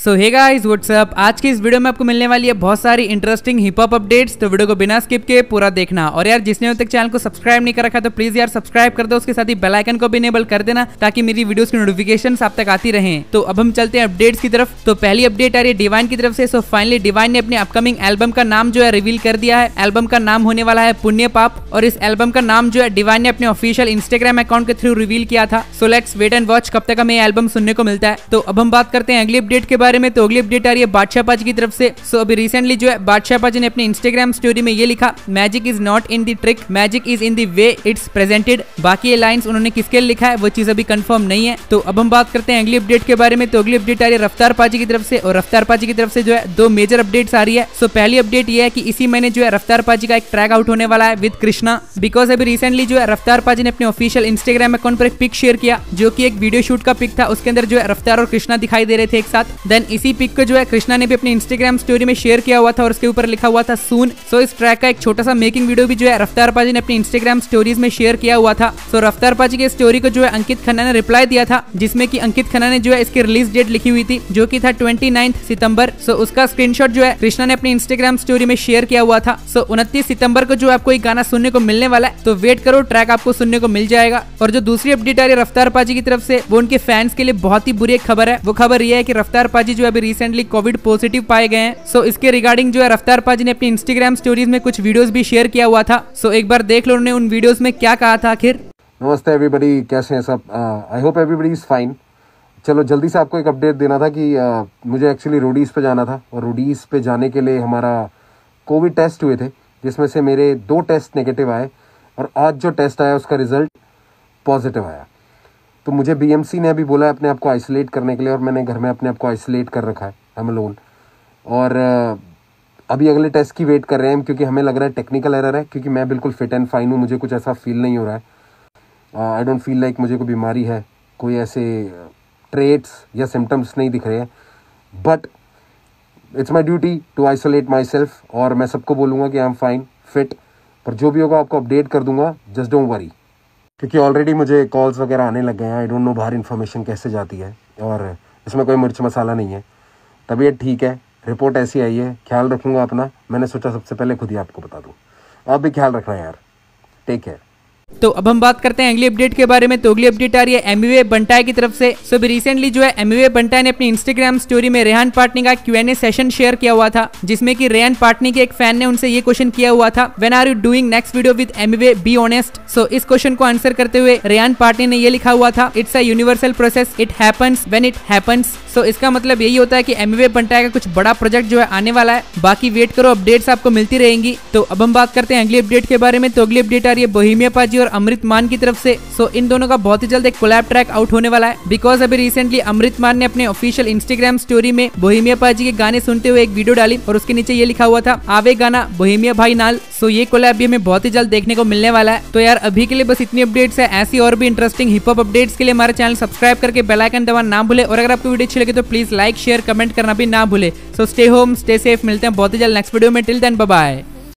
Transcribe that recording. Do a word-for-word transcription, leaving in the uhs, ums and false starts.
सो hey guys what's up. आज की इस वीडियो में आपको मिलने वाली है बहुत सारी इंटरेस्टिंग हिप हॉप अपडेट्स, तो वीडियो को बिना स्किप के पूरा देखना। और यार जिसने अभी तक चैनल को सब्सक्राइब नहीं कर रखा तो प्लीज यार सब्सक्राइब कर दो, उसके साथ ही बेल आइकन को भी इनेबल कर देना ताकि मेरी वीडियोस की नोटिफिकेशंस आप तक आती रहें। तो अब हम चलते हैं अपडेट्स की तरफ। तो पहली अपडेट आ रही है डिवाइन की तरफ से। सो फाइनली डिवाइन ने अपनी अपकमिंग एल्बम का नाम जो है रिवील कर दिया है। एल्बम का नाम होने वाला है पुण्य पाप, और इस एल्बम का नाम जो है डिवाइन ने अपने ऑफिशियल इंस्टाग्राम अकाउंट के थ्रू रिवील किया था। So let's wait and watch कब तक हमें एल्बम सुनने को मिलता है। तो अब हम बात करते हैं अगली अपडेट के बारे में। तो अगली अपडेट आ रही है बादशाह पाजी की तरफ से। सो अभी रिसेंटली जो है बादशाह पाजी ने अपने इंस्टाग्राम स्टोरी में ये लिखा, magic is not in the trick, magic is in the way it's presented. बाकी ये लाइंस उन्होंने किसके लिए लिखा है वो चीज अभी कंफर्म नहीं है। तो अब हम बात करते हैं अगली अपडेट के बारे में। तो अगली अपडेट आ रही है रफ्तार पाजी की तरफ से, और रफ्तार पाजी की तरफ से जो है दो मेजर अपडेट्स आ रही है। सो पहली अपडेट ये है कि इसी महीने जो है रफ्तार पाजी का एक ट्रैक आउट होने वाला है विद कृष्णा, बिकॉज अभी रिसेंटली जो है रफ्तार पाजी ने अपने ऑफिशियल इंस्टाग्राम अकाउंट पर एक पिक शेयर किया जो कि एक वीडियो शूट का पिक था। उसके अंदर जो है रफ्तार और कृष्णा दिखाई दे रहे थे एक साथ। देन इसी पिक को जो है कृष्णा ने भी अपनी इंस्टाग्राम स्टोरी में शेयर किया हुआ था और उसके ऊपर लिखा हुआ था सून। सो इस ट्रैक का एक छोटा सा मेकिंग वीडियो भी जो है रफ्तार पाजी ने अपनी इंस्टाग्राम स्टोरीज में शेयर किया हुआ था। सो रफ्तार पाजी के स्टोरी को जो है अंकित खन्ना ने रिप्लाई दिया था, जिसमें कि अंकित खन्ना ने जो है इसकी रिलीज डेट लिखी हुई थी जो कि था उनतीस सितंबर। सो उसका स्क्रीनशॉट जो है कृष्णा ने अपनी इंस्टाग्राम स्टोरी में शेयर किया हुआ था। सो उनतीस सितंबर को जो आपको एक गाना सुनने को मिलने वाला है, तो वेट करो, ट्रैक आपको सुनने को मिल जाएगा। और जो दूसरी अपडेट आ रही है रफ्तार पाजी की तरफ से, वो उनके फैंस के लिए बहुत ही बुरी एक खबर है। वो खबर ये है कि रफ्तार पाजी जो अभी रिसेंटली कोविड पॉजिटिव पाए गए हैं। सो इसके रिगार्डिंग जो है रफ्तार पाजी ने अपनी इंस्टाग्राम स्टोरीज में कुछ वीडियोस भी शेयर किया हुआ था। सो एक बार देख लो उन्होंने उन वीडियोस में क्या कहा था आखिर। नमस्ते एवरीबॉडी, कैसे हैं सब? I hope everybody is fine. चलो जल्दी से आपको एक अपडेट देना था कि uh, मुझे एक्चुअली रोडीज पे जाना था, और रोडीज पे जाने के लिए हमारा कोविड टेस्ट हुए थे, जिसमें से मेरे दो टेस्ट नेगेटिव आए, और आज जो टेस्ट आया उसका रिजल्ट पॉजिटिव आया। तो मुझे बीएमसी ने अभी बोला है अपने आप को आइसोलेट करने के लिए, और मैंने घर में अपने आप को आइसोलेट कर रखा है, आई एम अलोन। और uh, अभी अगले टेस्ट की वेट कर रहे हैं, क्योंकि हमें लग रहा है टेक्निकल एरर है, क्योंकि मैं बिल्कुल फिट एंड फाइन हूँ, मुझे कुछ ऐसा फील नहीं हो रहा है। आई डोंट फील लाइक मुझे कोई बीमारी है, कोई ऐसे ट्रेट्स या सिम्टम्स नहीं दिख रहे हैं। But it's my duty to isolate myself, और मैं सबको बोलूँगा कि आई एम फाइन फिट, पर जो भी होगा आपको अपडेट कर दूंगा, जस्ट डोंट वरी। क्योंकि ऑलरेडी मुझे कॉल्स वगैरह आने लग गए हैं। आई डोंट नो बाहर इन्फॉर्मेशन कैसे जाती है, और इसमें कोई मिर्च मसाला नहीं है। तबीयत ठीक है, रिपोर्ट ऐसी आई है, ख्याल रखूंगा अपना। मैंने सोचा सबसे पहले खुद ही आपको बता दूं, आप भी ख्याल रखना यार, टेक केयर। तो अब हम बात करते हैं अगली अपडेट के बारे में। तो अगली अपडेट आ रही है एमवे बंटाई की तरफ से। सो अभी रिसेंटली जो है एमवे बंटाई ने अपनी इंस्टाग्राम स्टोरी में रेहान पाटनी का Q and A session share किया हुआ था, जिसमें कि रेहान पाटनी के एक फैन ने उनसे ये क्वेश्चन किया हुआ था, when are you doing next video with Emiway, be honest. So इस क्वेश्चन को आंसर करते हुए रेहान पाटनी ने ये लिखा हुआ था, it's a universal process, it happens when it happens. So इसका मतलब यही होता है कि एमवे बंटाई का कुछ बड़ा प्रोजेक्ट जो है आने वाला है। बाकी वेट करो, अपडेट्स आपको मिलती रहेंगी। तो अब हम बात करते हैं अगली अपडेट के बारे में। तो अगली अपडेट आ रही है बोहेमिया पाजी और अमृत मान की तरफ से। सो इन दोनों का बहुत ही जल्द एक कोलैब ट्रैक आउट होने वाला है, बिकॉज अभी रिसेंटली अमृत मान ने अपने ऑफिशियल इंस्टाग्राम स्टोरी में बोहेमिया पाजी के गाने सुनते हुए एक वीडियो डाली, और उसके नीचे ये लिखा हुआ था, आवे गाना बोहेमिया भाई नाल। सो ये कोलैब भी हमें बहुत ही जल्द देखने को मिलने वाला है। तो यार अभी के लिए बस इतनी अपडेट्स है। ऐसी और भी इंटरेस्टिंग हिप हॉप अपडेट्स के लिए हमारे चैनल सब्सक्राइब करके बेल आइकन दबाना ना भूले, और अगर आपको वीडियो अच्छी लगे तो प्लीज लाइक शेयर कमेंट करना भी ना भूले। So stay home stay safe, मिलते हैं बहुत ही जल्द नेक्स्ट वीडियो में। Till then bye bye.